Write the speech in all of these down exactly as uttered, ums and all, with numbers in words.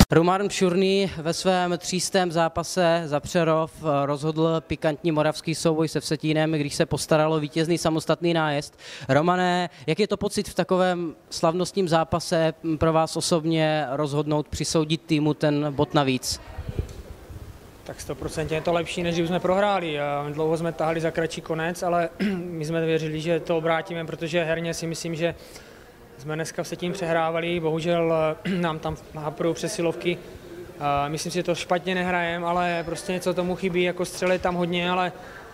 Roman Čurný ve svém třístém zápase za Přerov rozhodl pikantní moravský souboj se Vsetínem, když se postaralo vítězný samostatný nájezd. Romane, jak je to pocit v takovém slavnostním zápase pro vás osobně rozhodnout přisoudit týmu ten bod navíc? Tak stoprocentně je to lepší, než když jsme prohráli. Dlouho jsme tahali za kratší konec, ale my jsme věřili, že to obrátíme, protože herně si myslím, že jsme dneska se tím přehrávali, bohužel nám tam haprou přesilovky. Myslím si, že to špatně nehrajeme, ale prostě něco tomu chybí, jako střely tam hodně, ale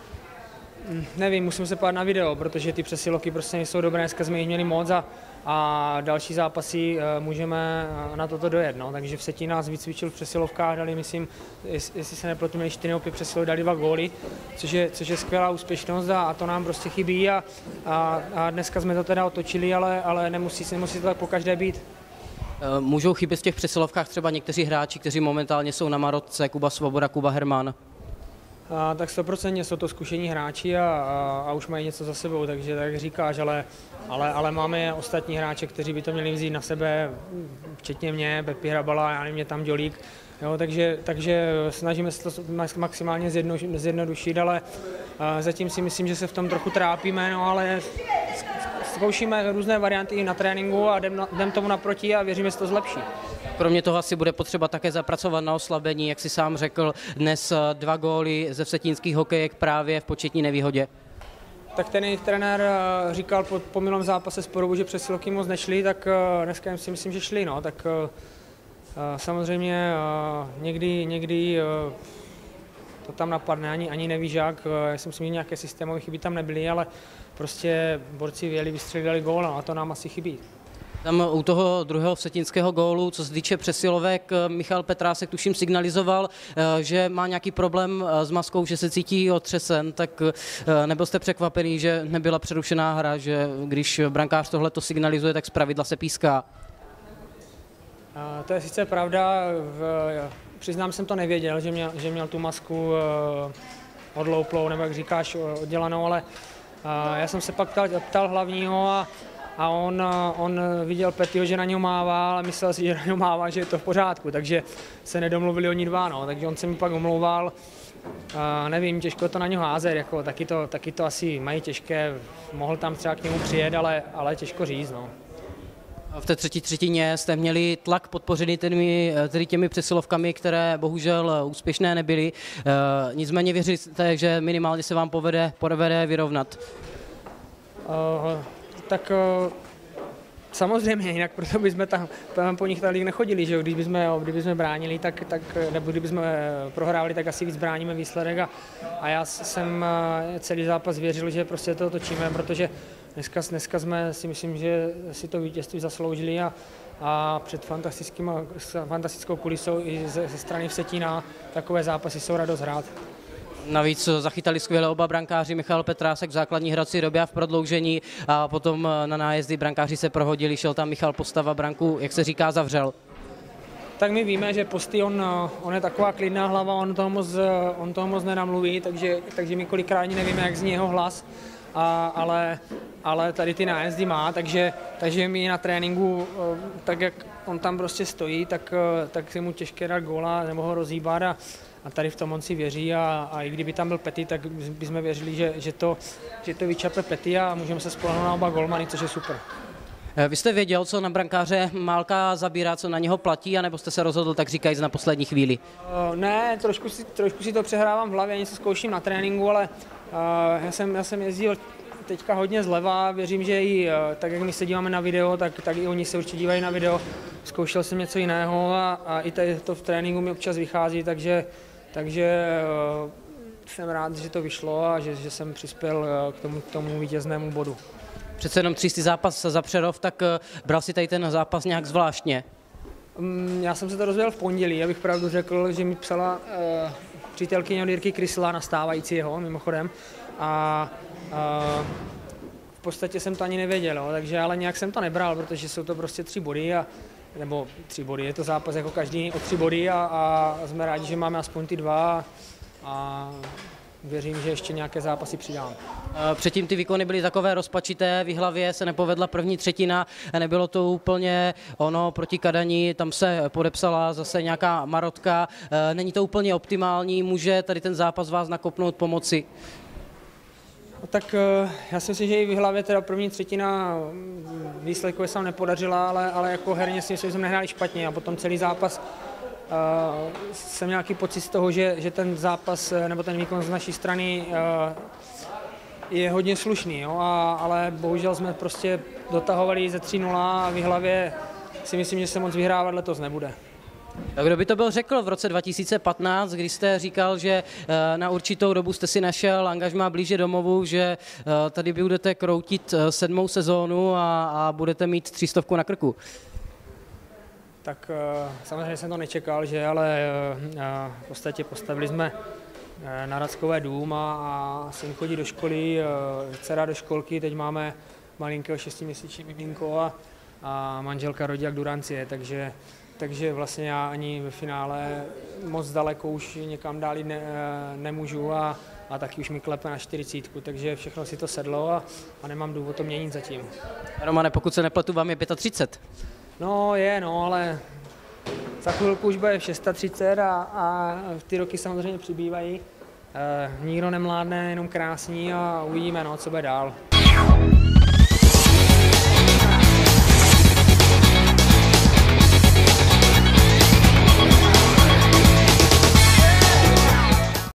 nevím, musím se podívat na video, protože ty přesilovky prostě nejsou dobré, dneska jsme jich měli moc a, a další zápasy můžeme na toto dojet. No. Takže Vsetín nás vycvičil v přesilovkách, dali, myslím, jestli se nepletu, měli čtyři nebo pět přesilovek, dali dva góly, což je, což je skvělá úspěšnost a, a to nám prostě chybí a, a, a dneska jsme to teda otočili, ale, ale nemusí, nemusí to tak pokaždé být. Můžou chybět v těch přesilovkách třeba někteří hráči, kteří momentálně jsou na Marotce, Kuba Svoboda, Kuba Herman? A, tak stoprocentně jsou to zkušení hráči a, a, a už mají něco za sebou, takže tak říkáš, ale, ale, ale máme ostatní hráče, kteří by to měli vzít na sebe, včetně mě, Pepi Hrabala, já nevím, mě tam Dělík, jo, takže, takže snažíme se to maximálně zjedno, zjednodušit, ale a, zatím si myslím, že se v tom trochu trápíme, no, ale zkoušíme různé varianty i na tréninku a jdem, jdem tomu naproti a věříme, že to zlepší. Kromě toho asi bude potřeba také zapracovat na oslabení, jak si sám řekl, dnes dva góly ze vsetínských hokejek právě v početní nevýhodě. Tak ten jejich trenér říkal po, po minulém zápase z Porubu, že přesilovky moc nešly, tak dneska si myslím, že šli. No. Tak samozřejmě někdy, někdy to tam napadne, ani, ani nevíš jak. Já si myslím, že nějaké systémové chyby tam nebyly, ale prostě borci vyjeli, vystřelili gól a to nám asi chybí. Tam u toho druhého vsetínského gólu, co se týče přesilovek, Michal Petrásek tuším signalizoval, že má nějaký problém s maskou, že se cítí otřesen, tak nebyl jste překvapený, že nebyla přerušená hra, že když brankář tohle to signalizuje, tak zpravidla se píská? A to je sice pravda, v, přiznám, jsem to nevěděl, že měl, že měl tu masku odlouplou, nebo jak říkáš, oddělanou, ale já jsem se pak ptal, ptal hlavního a A on, on viděl Petiho, že na něho mává, ale myslel si, že na něho mává, že je to v pořádku, takže se nedomluvili oni dva, no. Takže on se mi pak omlouval. A nevím, těžko to na něho házet, jako, taky, to, taky to asi mají těžké, mohl tam třeba k němu přijet, ale, ale těžko říct. No. V té třetí třetině jste měli tlak podpořený těmi, tedy těmi přesilovkami, které bohužel úspěšné nebyly. E, nicméně věříte, že minimálně se vám povede, povede vyrovnat? Uh, Tak samozřejmě, jinak proto bychom tam, tam po nich tady nechodili, že když bychom, kdybychom bránili, tak, tak, nebo kdybychom prohrávali, tak asi víc bráníme výsledek a, a já jsem celý zápas věřil, že prostě to točíme, protože dneska, dneska jsme si myslím, že si to vítězství zasloužili a, a před fantastickou kulisou i ze, ze strany Vsetína takové zápasy jsou radost hrát. Navíc zachytali skvěle oba brankáři, Michal Petrásek v základní hrací době a v prodloužení a potom na nájezdy brankáři se prohodili, šel tam Michal Postava, branku, jak se říká, zavřel. Tak my víme, že Posty, on, on je taková klidná hlava, on toho moc, on toho moc nenamluví, takže, takže my kolikrát ani nevíme, jak zní jeho hlas, a, ale, ale tady ty nájezdy má, takže, takže my na tréninku, tak jak on tam prostě stojí, tak, tak je mu těžké dát góla nebo ho rozhýbat a, a tady v tom on si věří a, a i kdyby tam byl Pety, tak bychom věřili, že, že, to, že to vyčape Pety a můžeme se spolehnout na oba golmany, což je super. Vy jste věděl, co na brankáře Málka zabírá, co na něho platí, anebo jste se rozhodl, tak říkajíc, na poslední chvíli? Uh, ne, trošku si, trošku si to přehrávám v hlavě, něco zkouším na tréninku, ale uh, já, jsem, já jsem jezdil teďka hodně zleva, věřím, že i uh, tak, jak my se díváme na video, tak, tak i oni se určitě dívají na video. Zkoušel jsem něco jiného a, a i tady to v tréninku mi občas vychází, takže, takže uh, jsem rád, že to vyšlo a že, že jsem přispěl uh, k tomu, k tomu vítěznému bodu. Přece jenom třístý zápas za Přerov, tak bral si tady ten zápas nějak zvláštně? Já jsem se to rozvěděl v pondělí, abych pravdu řekl, že mi psala uh, přítelkyně od Jirky Krysla, nastávající jeho mimochodem. A uh, v podstatě jsem to ani nevěděl, jo, takže ale nějak jsem to nebral, protože jsou to prostě tři body, a, nebo tři body, je to zápas jako každý o tři body a, a jsme rádi, že máme aspoň ty dva. A věřím, že ještě nějaké zápasy přidám. Předtím ty výkony byly takové rozpačité, v Jihlavě se nepovedla první třetina, nebylo to úplně ono proti Kadani, tam se podepsala zase nějaká marotka, není to úplně optimální, může tady ten zápas vás nakopnout, pomoci? No, tak já si myslím, že i v Jihlavě teda první třetina výsledkově se nám nepodařila, ale, ale jako herně si myslím, že jsme nehráli špatně a potom celý zápas uh, jsem nějaký pocit z toho, že, že ten zápas nebo ten výkon z naší strany uh, je hodně slušný, jo, a, ale bohužel jsme prostě dotahovali ze tři nula a v Jihlavě si myslím, že se moc vyhrávat letos nebude. A kdo by to byl řekl v roce dva tisíce patnáct, kdy jste říkal, že na určitou dobu jste si našel angažmá blíže domovu, že tady budete kroutit sedmou sezónu a, a budete mít třístovku na krku? Tak samozřejmě jsem to nečekal, že, ale v podstatě postavili jsme na Radskové dům a, a syn chodí do školy, dcera do školky, teď máme malinkého šestiměsíční miminko a, a manželka rodí jak Durancie, takže takže vlastně já ani ve finále moc daleko už někam dál ne, nemůžu a, a taky už mi klepe na čtyřicítku, takže všechno si to sedlo a, a nemám důvod to měnit zatím. Romane, pokud se nepletu, vám je třicet pět. No je, no, ale za chvilku už bude třicet šest a, a ty roky samozřejmě přibývají. E, nikdo nemládne, jenom krásní a uvidíme, no, co bude dál.